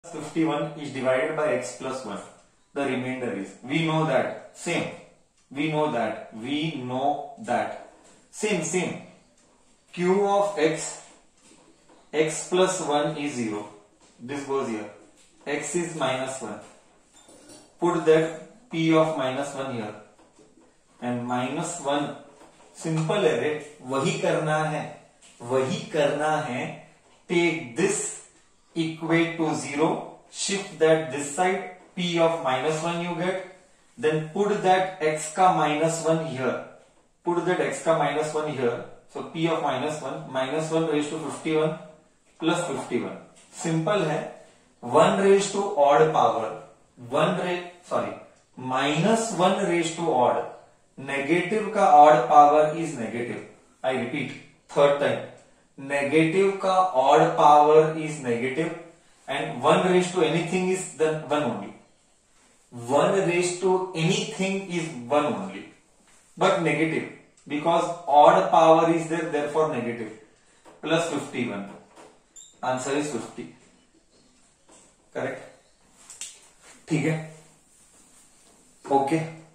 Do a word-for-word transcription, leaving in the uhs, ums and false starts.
fifty-one is divided by x plus one. The remainder is, we know that, same, we know that, we know that, same, same, q of x, x plus one is zero, this goes here, x is minus one, put that p of minus one here, and minus one, simple है, वही करना है, वही करना है, take this, equate to zero, shift that this side, p of minus one you get, then put that x ka minus one here, put that x ka minus one here, so p of minus one, minus one raised to fifty-one plus fifty-one, simple है, one raised to odd power, one raised, sorry, minus one raised to odd, negative का odd power is negative, I repeat, third time, negative का odd power is negative, and one raised to anything is the one only. one raised to anything is one only, but negative, because odd power is there, therefore negative, plus fifty-one. Answer is fifty. Correct? ठीक है? Okay.